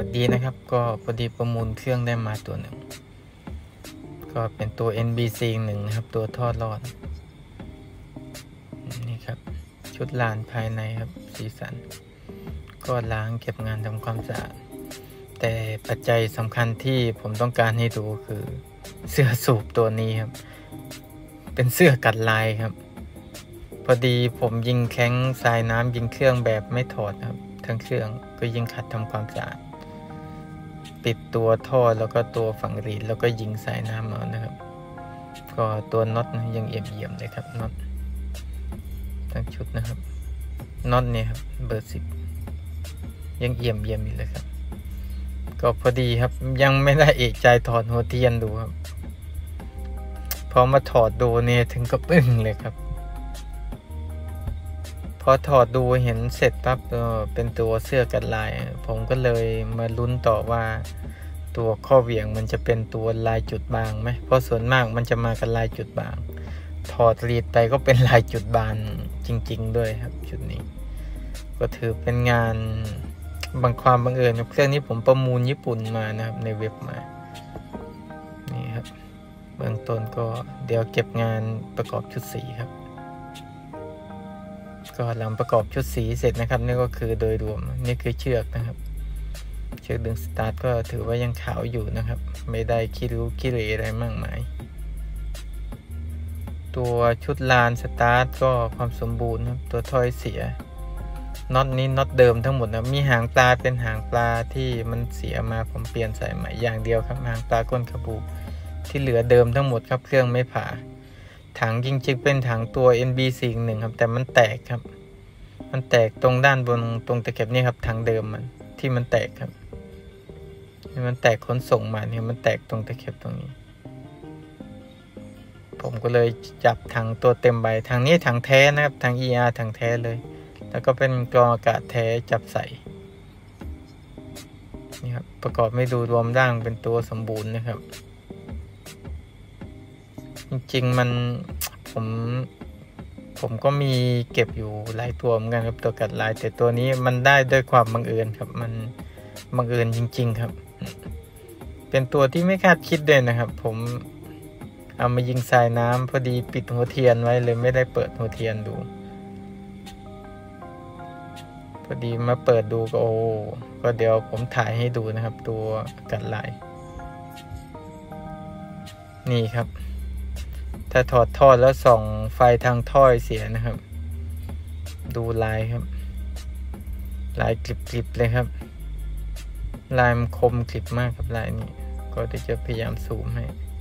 สดีนะครับก็พอดีประมูลเครื่องได้มาตัวหนึ่งก็เป็นตัว NBC 1นะครับตัวทอดรอดนี่ครับชุดลานภายในครับสีสันก็ล้างเก็บงานทำความสะอาดแต่ปัจจัยสำคัญที่ผมต้องการให้ดูคือเสื้อสูบตัวนี้ครับเป็นเสื้อกัดลายครับพอดีผมยิงแข้งทรายน้ำยิงเครื่องแบบไม่ถอดครับทั้งเครื่องก็ยิงขัดทำความสะอาดปิดตัวท่อแล้วก็ตัวฝั่งรีดแล้วก็ยิงสายน้ำเอานะครับก็ตัวน็อตยังเอี่ยมเลยครับน็อตทั้งชุดนะครับน็อตเนี่ยครับเบอร์10ยังเอี่ยมอยู่เลยครับก็พอดีครับยังไม่ได้เอกใจถอดหัวเทียนดูครับพอมาถอดดูเนี่ยถึงกับอึ้งเลยครับพอถอดดูเห็นเสร็จปั๊บเป็นตัวเสื้อกัดลายผมก็เลยมาลุ้นต่อว่าตัวข้อเหวี่ยงมันจะเป็นตัวลายจุดบางไหมเพราะส่วนมากมันจะมากับลายจุดบางถอดรีดไปก็เป็นลายจุดบานจริงๆด้วยครับชุดนี้ก็ถือเป็นงานบางความบังเอิญกับเครื่องนี้ผมประมูลญี่ปุ่นมานะครับในเว็บมานี่ครับเบื้องต้นก็เดี๋ยวเก็บงานประกอบชุดสีครับก็หลังประกอบชุดสีเสร็จนะครับนี่ก็คือโดยรวมนี่คือเชือกนะครับเชือกดึงสตาร์ทก็ถือว่ายังขาวอยู่นะครับไม่ได้ขี้ริ้วขี้เหร่อะไรมากมายตัวชุดลานสตาร์ทก็ความสมบูรณ์ครับตัวถ้อยเสียน็อตนี้น็อตเดิมทั้งหมดนะมีหางปลาเป็นหางปลาที่มันเสียมาผมเปลี่ยนใส่ใหม่อย่างเดียวครับหางปลาก้นกระบูที่เหลือเดิมทั้งหมดครับเครื่องไม่ผ่าถังจริงๆเป็นถังตัว NB41 ครับแต่มันแตกครับมันแตกตรงด้านบนตรงตะเข็บนี่ครับถังเดิมมันที่มันแตกครับมันแตกขนส่งมาเนี่ยมันแตกตรงตะเข็บตรงนี้ผมก็เลยจับถังตัวเต็มใบถังนี้ถังแท้นะครับถัง ER ถังแท้เลยแล้วก็เป็นกรองอากาศแท้จับใส่นี่ครับประกอบไม่ดูรวมร่างเป็นตัวสมบูรณ์นะครับจริงๆมันผมก็มีเก็บอยู่หลายตัวเหมือนกันครับตัวกัดลายแต่ตัวนี้มันได้ด้วยความบังเอิญครับมันบังเอิญจริงๆครับเป็นตัวที่ไม่คาดคิดเลยนะครับผมเอามายิงทรายน้ำพอดีปิดหัวเทียนไว้เลยไม่ได้เปิดหัวเทียนดูพอดีมาเปิดดูก็ก็เดี๋ยวผมถ่ายให้ดูนะครับตัวกัดลายนี่ครับถ้าถอดท่อแล้วส่องไฟทางท่อเสียนะครับดูลายครับลายกริบๆเลยครับลายมันคมกริบมากครับลายนี้ก็จะพยายามซูมให้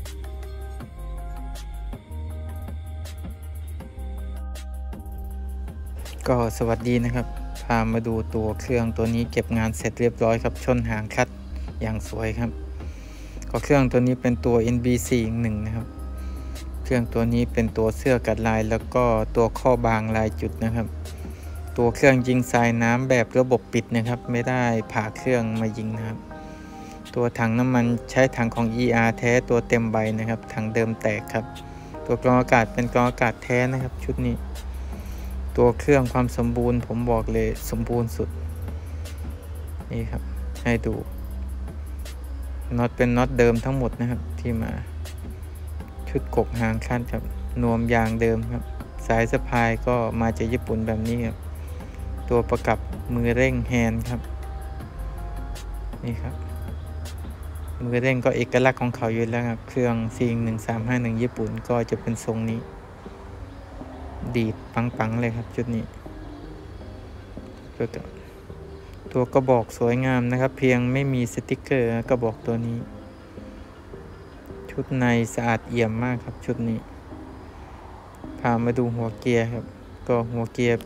ก็สวัสดีนะครับพามาดูตัวเครื่องตัวนี้เก็บงานเสร็จเรียบร้อยครับชนหางคัดอย่างสวยครับก็เครื่องตัวนี้เป็นตัว NB41 นะครับเครื่องตัวนี้เป็นตัวเสื้อกัดลายแล้วก็ตัวข้อบางลายจุดนะครับตัวเครื่องยิงทรายน้ำแบบระบบปิดนะครับไม่ได้ผ่าเครื่องมายิงนะครับตัวถังน้ำมันใช้ถังของ ER แท้ตัวเต็มใบนะครับถังเดิมแตกครับตัวกรองอากาศเป็นกรองอากาศแท้นะครับชุดนี้ตัวเครื่องความสมบูรณ์ผมบอกเลยสมบูรณ์สุดนี่ครับให้ดูน็อตเป็นน็อตเดิมทั้งหมดนะครับที่มาชุดกกหางคันครับนวมยางเดิมครับสายสะพายก็มาจากญี่ปุ่นแบบนี้ครับตัวประกับมือเร่งแฮนด์ครับนี่ครับมือเร่งก็เอกลักษณ์ของเขาอยู่แล้วครับเครื่องซิง1351ญี่ปุ่นก็จะเป็นทรงนี้ดีดปังๆเลยครับชุดนี้ตัวกระบอกสวยงามนะครับเพียงไม่มีสติกเกอร์กระบอกตัวนี้ชุดในสะอาดเอี่ยมมากครับชุดนี้พามาดูหัวเกียร์ครับก็หัวเกียร์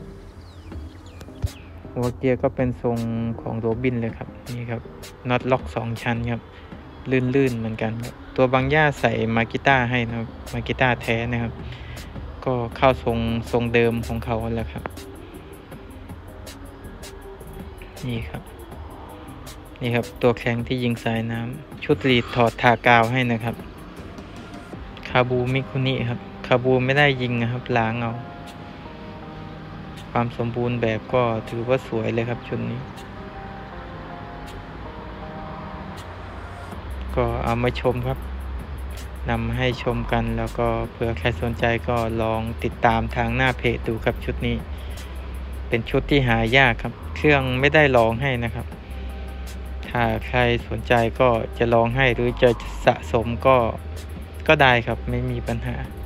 ก็เป็นทรงของโรบินเลยครับนี่ครับน็อตล็อก2ชั้นครับลื่นๆเหมือนกันครับตัวบางย่าใส่มากิต้าให้นะครับมากิต้าแท้นะครับก็เข้าทรงเดิมของเขาแล้วครับนี่ครับตัวแข็งที่ยิงสายน้ำชุดรีดถอดทากาวให้นะครับคาบูมิคุนิครับคาบูไม่ได้ยิงนะครับล้างเอาความสมบูรณ์แบบก็ถือว่าสวยเลยครับชุดนี้ก็เอามาชมครับนำให้ชมกันแล้วก็เผื่อใครสนใจก็ลองติดตามทางหน้าเพจดูครับชุดนี้เป็นชุดที่หายากครับเครื่องไม่ได้ลองให้นะครับถ้าใครสนใจก็จะลองให้หรือจะสะสมก็ได้ครับไม่มีปัญหา